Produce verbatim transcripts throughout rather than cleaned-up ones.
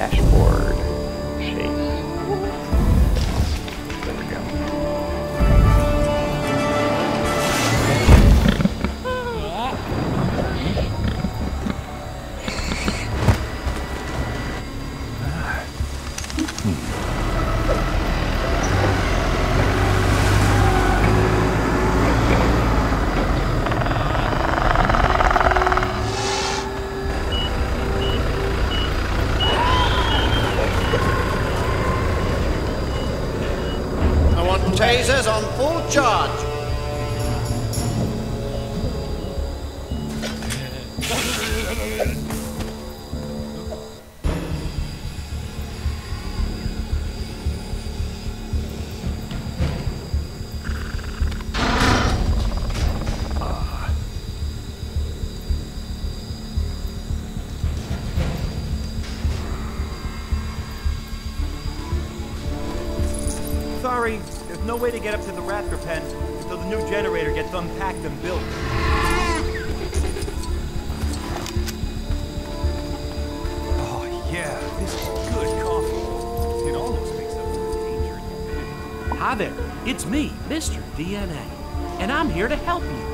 dashboard. Chase. There we go. Tasers on full charge. Sorry, there's no way to get up to the raptor pen until the new generator gets unpacked and built. Oh yeah, this is good coffee. It almost makes up for the danger. Hi there, it's me, Mister D N A, and I'm here to help you.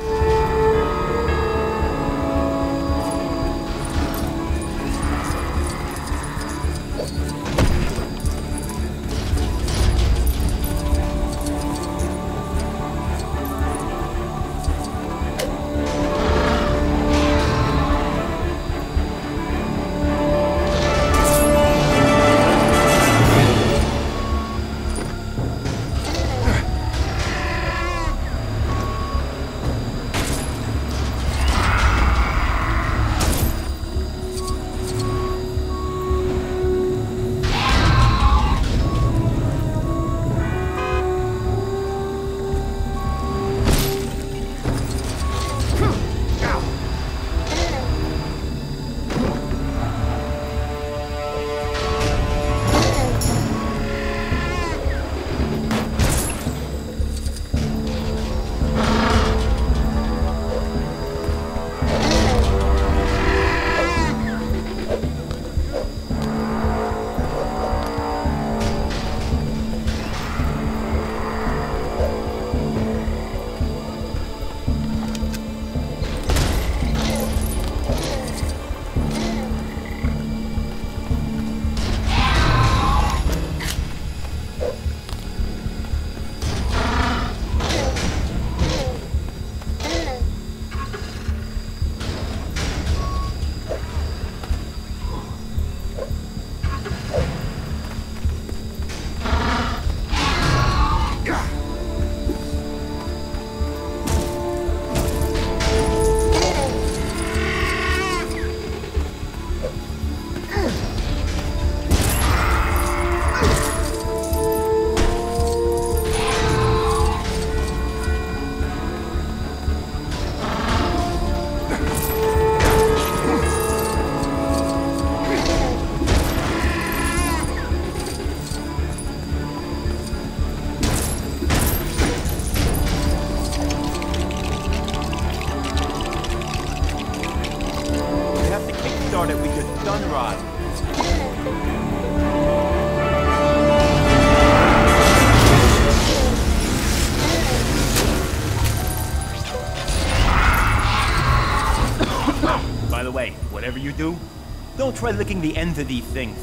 Whatever you do, don't try licking the ends of these things.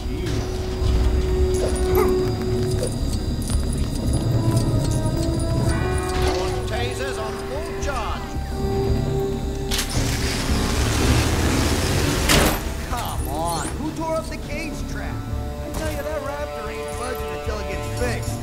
Tasers on full charge. Come on, who tore up the cage trap? I tell you, that raptor ain't budging until it gets fixed.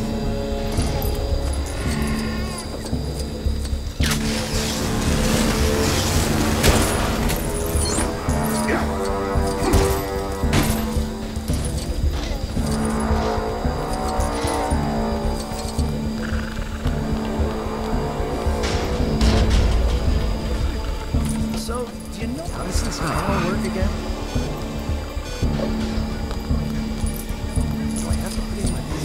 Work again? Do I have to put in my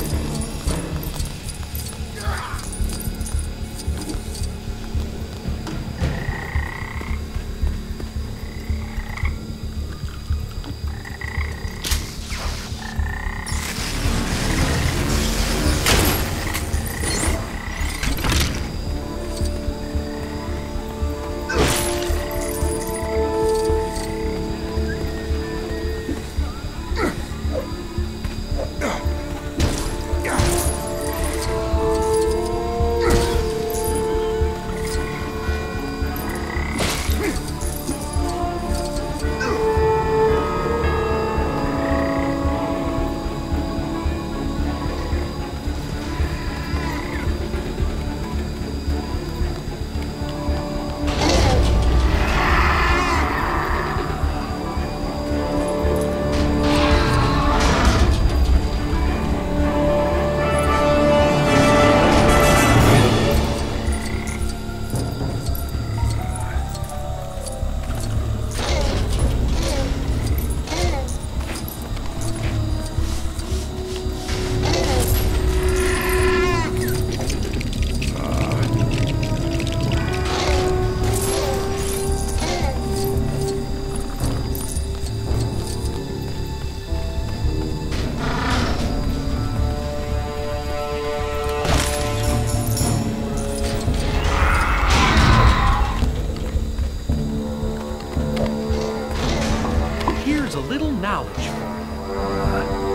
little knowledge for you.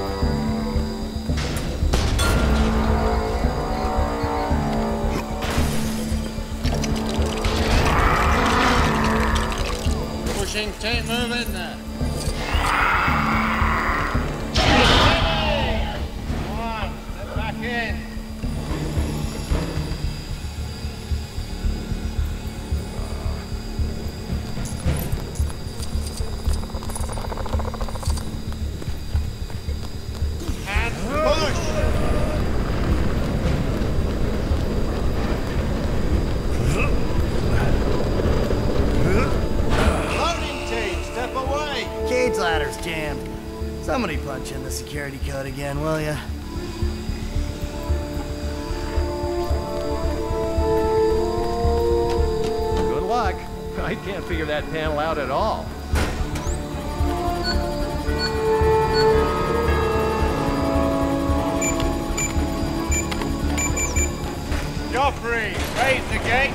Pushing, tape moving. Come on, step back in. Cage ladder's jammed. Somebody punch in the security code again, will ya? Good luck. I can't figure that panel out at all. Joffrey, raise the gate.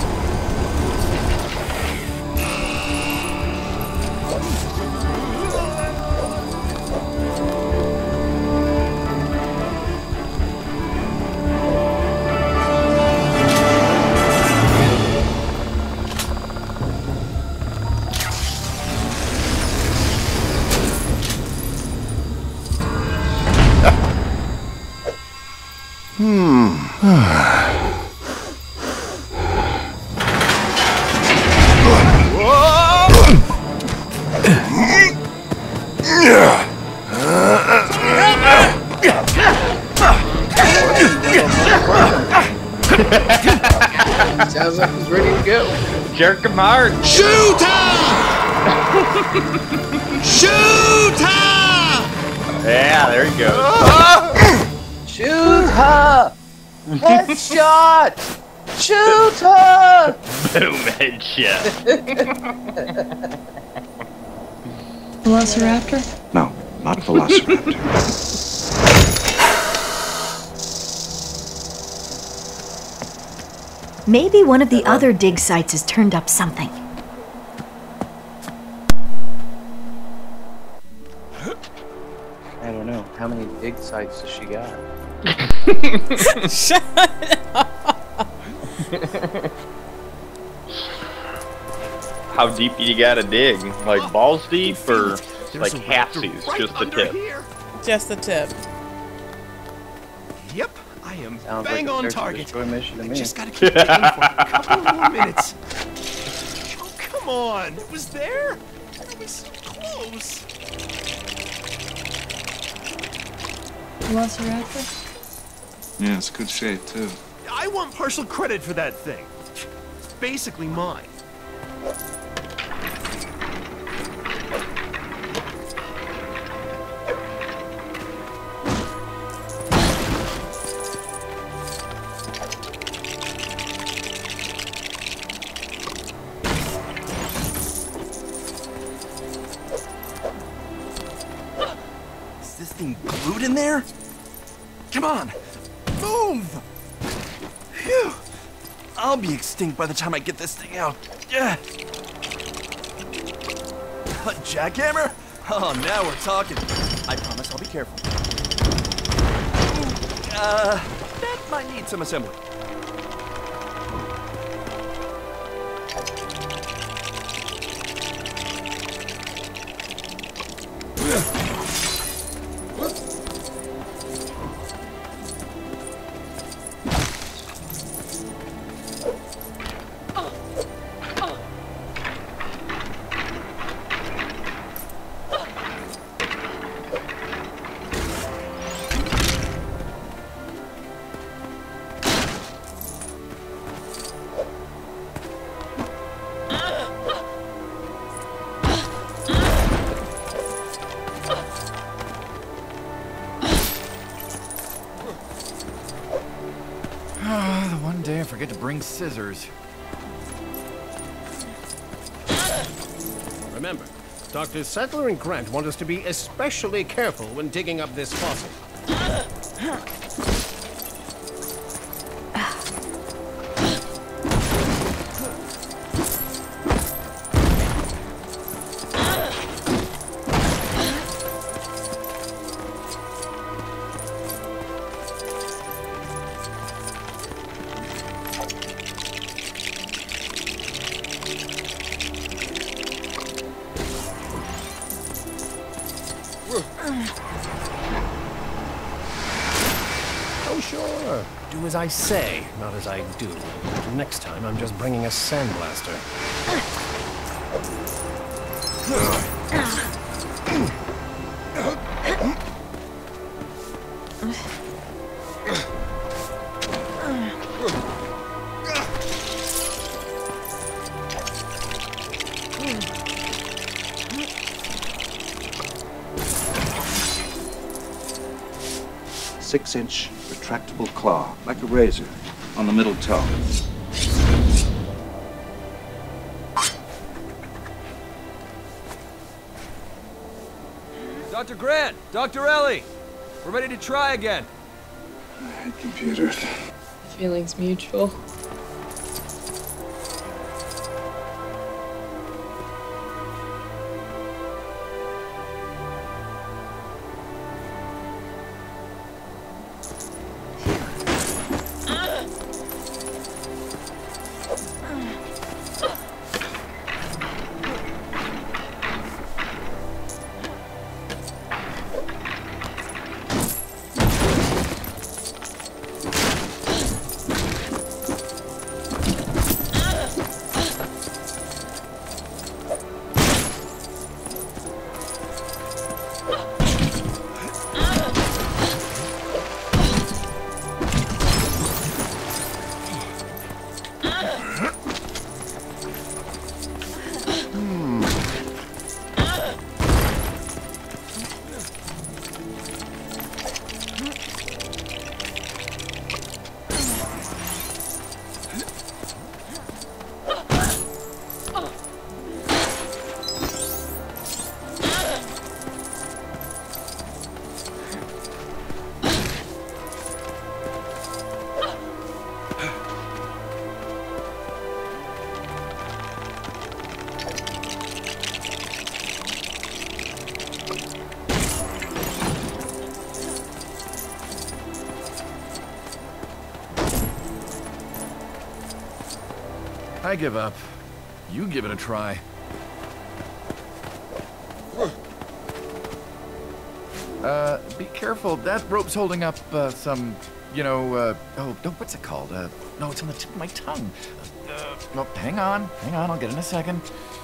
Sounds like he's ready to go. Jerk him hard. Shoot her! Shoot her! Yeah, there he goes. Shoot her! Headshot! Shoot her! Boom, headshot. Velociraptor? No, not Velociraptor. Maybe one of the other dig sites has turned up something. I don't know. How many dig sites does she got? Shut up! How deep do you gotta dig? Like balls deep or like halfsies, right just the under tip? Here. Just the tip. Yep, I am Sounds bang like a on search and target. destroy mission to I me. just gotta keep digging for a couple more minutes. Oh, come on. It was there? It was so close. Velociraptor? Yeah, it's good shape, too. I want partial credit for that thing. It's basically mine. Is this thing glued in there? Come on, move! Phew! I'll be extinct by the time I get this thing out. Yeah. A jackhammer? Oh, now we're talking. I promise I'll be careful. Uh, that might need some assembly. The one day I forget to bring scissors. Remember, Doctors Sattler and Grant want us to be especially careful when digging up this fossil. Oh, sure. Do as I say, not as I do. Next time, I'm just bringing a sandblaster. Six-inch retractable claw, like a razor, on the middle toe. Doctor Grant! Doctor Ellie! We're ready to try again. I hate computers. Feelings mutual. I give up. You give it a try. Uh, be careful. That rope's holding up, uh, some, you know, uh, oh, no, what's it called? Uh, no, it's on the tip of my tongue. Uh, no, hang on, hang on, I'll get it in a second.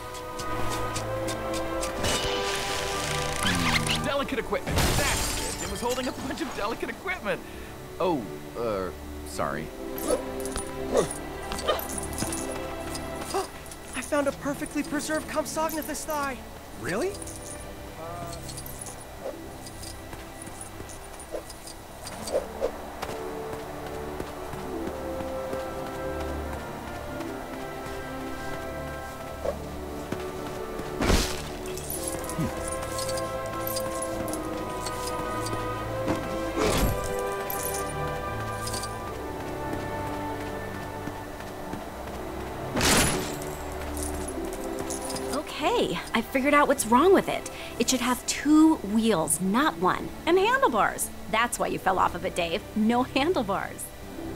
Delicate equipment. That's it. It was holding up a bunch of delicate equipment. Oh, uh, sorry. I found a perfectly preserved Compsognathus thigh. Really? Okay, I figured out what's wrong with it. It should have two wheels, not one, and handlebars. That's why you fell off of it, Dave. No handlebars.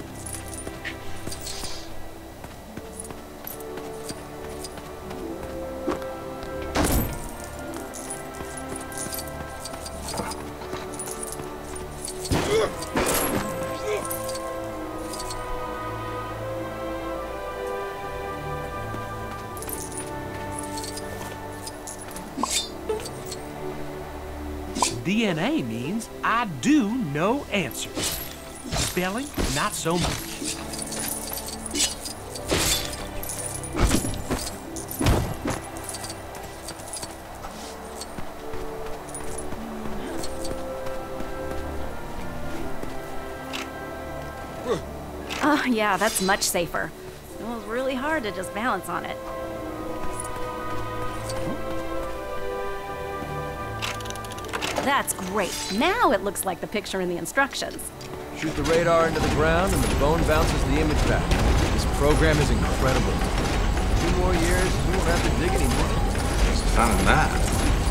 D N A means I do know answers. Spelling, not so much. Oh, yeah, that's much safer. It was really hard to just balance on it. That's great. Now it looks like the picture in the instructions. Shoot the radar into the ground and the bone bounces the image back. This program is incredible. Two more years, we won't have to dig anymore. What's the fun in that?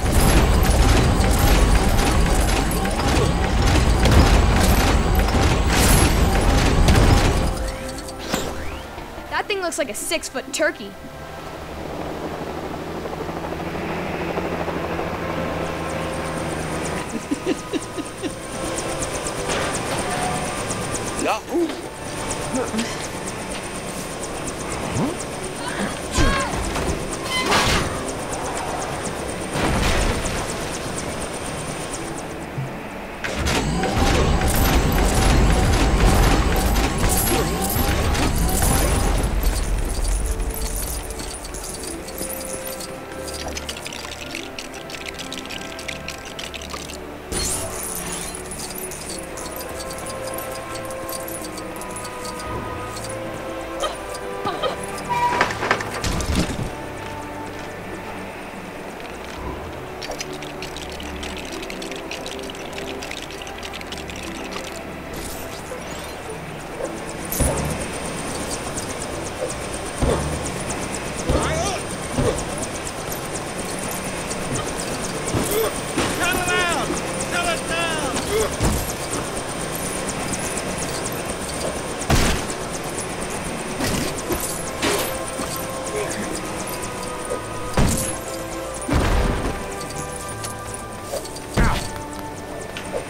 That thing looks like a six-foot turkey.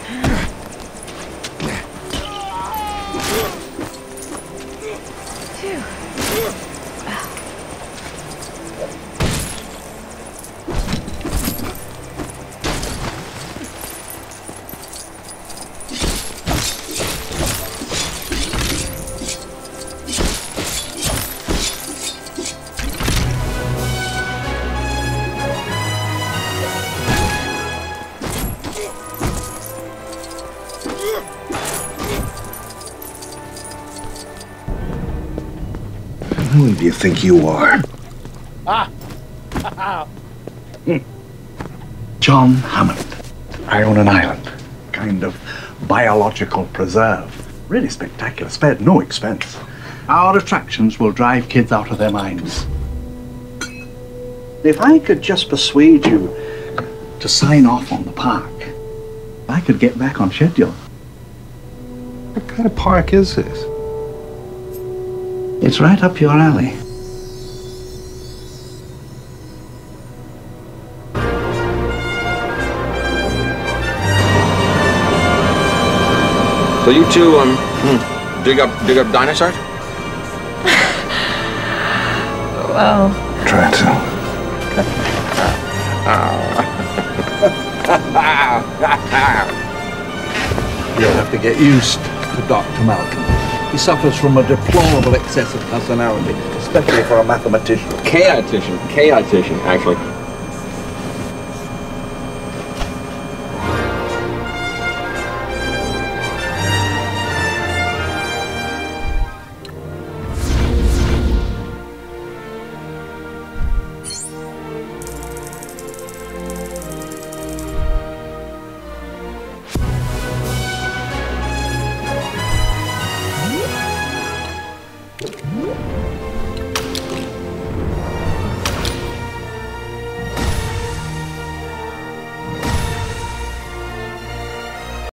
Who do you think you are? Ah! John Hammond. I own an island. Kind of biological preserve. Really spectacular. Spared no expense. Our attractions will drive kids out of their minds. If I could just persuade you to sign off on the park, I could get back on schedule. What kind of park is this? It's right up your alley. So you two, um, hmm, dig up, dig up dinosaurs? Well. Try to. You'll have to get used to Doctor Malcolm. He suffers from a deplorable excess of personality, especially for a mathematician. Chaotician, chaotician, actually.